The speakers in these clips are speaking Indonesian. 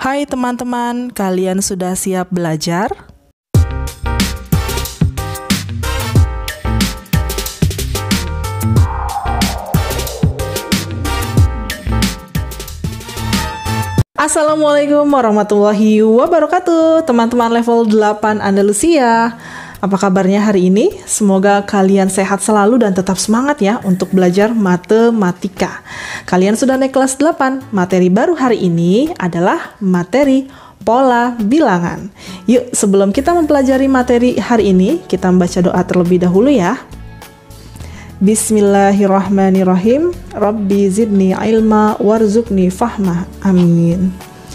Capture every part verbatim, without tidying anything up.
Hai teman-teman, kalian sudah siap belajar? Assalamualaikum warahmatullahi wabarakatuh, teman-teman level delapan Andalusia. Apa kabarnya hari ini? Semoga kalian sehat selalu dan tetap semangat ya untuk belajar matematika. Kalian sudah naik kelas delapan. Materi baru hari ini adalah materi pola bilangan. Yuk, sebelum kita mempelajari materi hari ini, kita membaca doa terlebih dahulu ya. Bismillahirrahmanirrahim. Rabbi zidni ilma warzuqni fahma. Amin.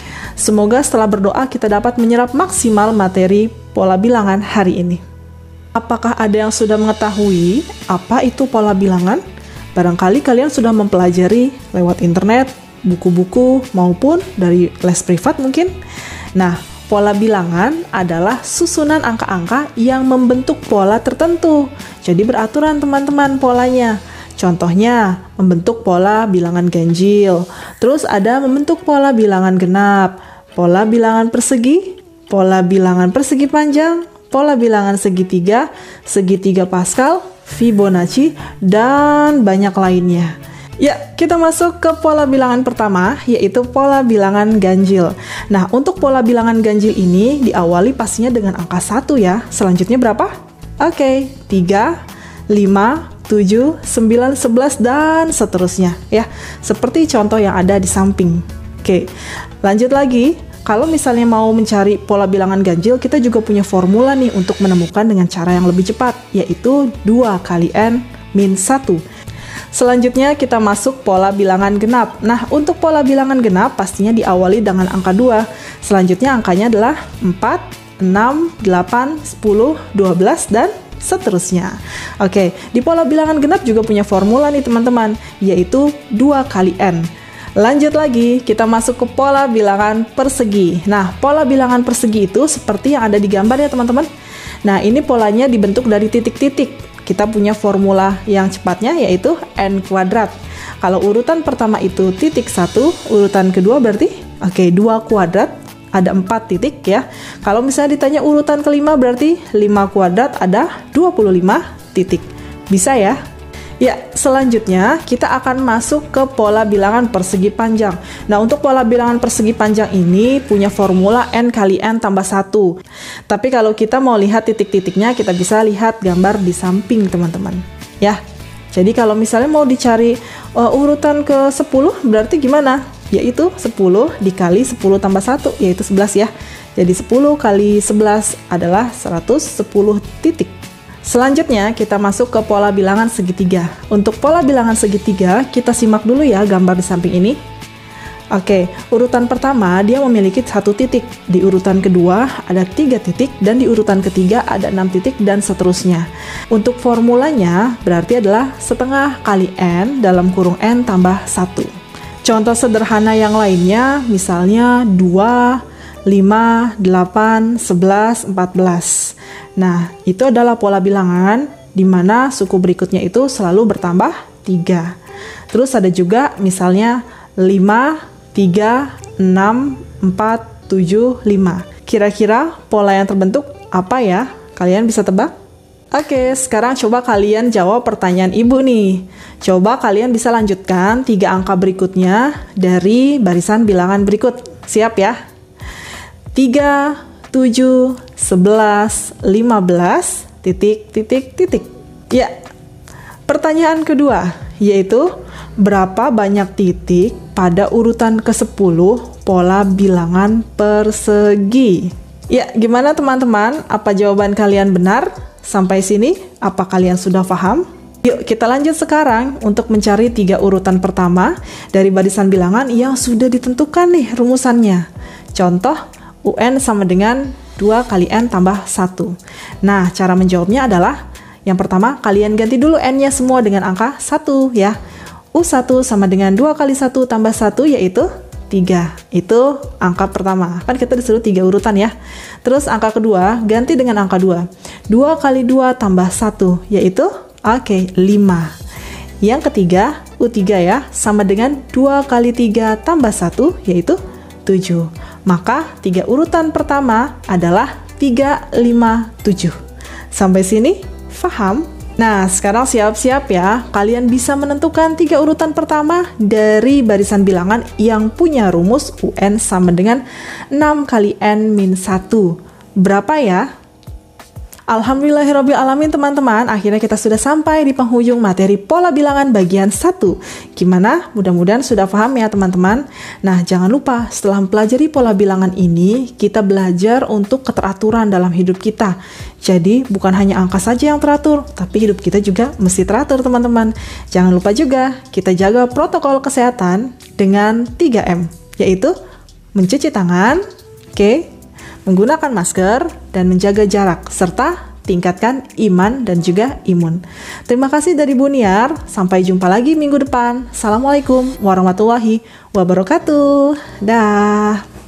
Semoga setelah berdoa kita dapat menyerap maksimal materi pola bilangan hari ini. Apakah ada yang sudah mengetahui apa itu pola bilangan? Barangkali kalian sudah mempelajari lewat internet, buku-buku, maupun dari les privat mungkin. Nah, pola bilangan adalah susunan angka-angka yang membentuk pola tertentu. Jadi beraturan teman-teman polanya. Contohnya, membentuk pola bilangan ganjil. Terus ada membentuk pola bilangan genap, pola bilangan persegi, pola bilangan persegi panjang, pola bilangan segitiga, segitiga Pascal, Fibonacci, dan banyak lainnya. Ya, kita masuk ke pola bilangan pertama, yaitu pola bilangan ganjil. Nah, untuk pola bilangan ganjil ini diawali pastinya dengan angka satu ya. Selanjutnya berapa? Oke, tiga, lima, tujuh, sembilan, sebelas, dan seterusnya. Ya, seperti contoh yang ada di samping. Oke, lanjut lagi. Kalau misalnya mau mencari pola bilangan ganjil, kita juga punya formula nih untuk menemukan dengan cara yang lebih cepat, yaitu dua kali N min satu. Selanjutnya kita masuk pola bilangan genap. Nah, untuk pola bilangan genap pastinya diawali dengan angka dua. Selanjutnya angkanya adalah empat, enam, delapan, sepuluh, dua belas, dan seterusnya. Oke, di pola bilangan genap juga punya formula nih teman-teman, yaitu dua kali N. Lanjut lagi, kita masuk ke pola bilangan persegi. Nah, pola bilangan persegi itu seperti yang ada di gambar ya teman-teman. Nah, ini polanya dibentuk dari titik-titik. Kita punya formula yang cepatnya yaitu N kuadrat. Kalau urutan pertama itu titik satu, urutan kedua berarti oke, dua kuadrat, ada empat titik ya. Kalau misalnya ditanya urutan kelima berarti lima kuadrat, ada dua puluh lima titik. Bisa ya? Ya, selanjutnya kita akan masuk ke pola bilangan persegi panjang. Nah, untuk pola bilangan persegi panjang ini punya formula N kali N tambah satu. Tapi kalau kita mau lihat titik-titiknya, kita bisa lihat gambar di samping teman-teman. Ya, jadi kalau misalnya mau dicari uh, urutan ke sepuluh, berarti gimana? Yaitu sepuluh dikali sepuluh tambah satu, yaitu sebelas ya. Jadi sepuluh kali sebelas adalah seratus sepuluh titik. Selanjutnya kita masuk ke pola bilangan segitiga. Untuk pola bilangan segitiga, kita simak dulu ya gambar di samping ini. Oke, urutan pertama dia memiliki satu titik, di urutan kedua ada tiga titik, dan di urutan ketiga ada enam titik, dan seterusnya. Untuk formulanya berarti adalah setengah kali N dalam kurung N tambah satu. Contoh sederhana yang lainnya, misalnya dua, lima, delapan, sebelas, empat belas. Nah, itu adalah pola bilangan di mana suku berikutnya itu selalu bertambah tiga. Terus ada juga misalnya lima, tiga, enam, empat, tujuh, lima. Kira-kira pola yang terbentuk apa ya? Kalian bisa tebak? Oke, sekarang coba kalian jawab pertanyaan ibu nih. Coba kalian bisa lanjutkan tiga angka berikutnya dari barisan bilangan berikut. Siap ya? tiga, tujuh, sebelas, lima belas, titik, titik, titik. Ya, pertanyaan kedua, yaitu berapa banyak titik pada urutan ke sepuluh pola bilangan persegi? Ya, gimana teman-teman? Apa jawaban kalian benar? Sampai sini, apa kalian sudah paham? Yuk, kita lanjut sekarang untuk mencari tiga urutan pertama dari barisan bilangan yang sudah ditentukan nih rumusannya. Contoh, U N sama dengan dua kali N tambah satu. Nah, cara menjawabnya adalah yang pertama, kalian ganti dulu N-nya semua dengan angka satu ya. U satu sama dengan dua kali satu tambah satu yaitu tiga. Itu angka pertama. Kan kita disuruh tiga urutan ya. Terus angka kedua, ganti dengan angka dua. dua kali dua tambah satu yaitu oke, okay, lima. Yang ketiga, U tiga ya, sama dengan dua kali tiga tambah satu yaitu tujuh. Maka tiga urutan pertama adalah tiga, lima, tujuh. Sampai sini, paham? Nah, sekarang siap-siap ya. Kalian bisa menentukan tiga urutan pertama dari barisan bilangan yang punya rumus U N sama dengan enam kali N min satu. Berapa ya? Alhamdulillahirrabbilalamin teman-teman, akhirnya kita sudah sampai di penghujung materi pola bilangan bagian satu. Gimana? Mudah-mudahan sudah paham ya teman-teman. Nah, jangan lupa setelah mempelajari pola bilangan ini, kita belajar untuk keteraturan dalam hidup kita. Jadi, bukan hanya angka saja yang teratur, tapi hidup kita juga mesti teratur teman-teman. Jangan lupa juga, kita jaga protokol kesehatan dengan tiga M, yaitu mencuci tangan, oke, okay, menggunakan masker, dan menjaga jarak, serta tingkatkan iman dan juga imun. Terima kasih dari Buniar, sampai jumpa lagi minggu depan. Assalamualaikum warahmatullahi wabarakatuh. Dah.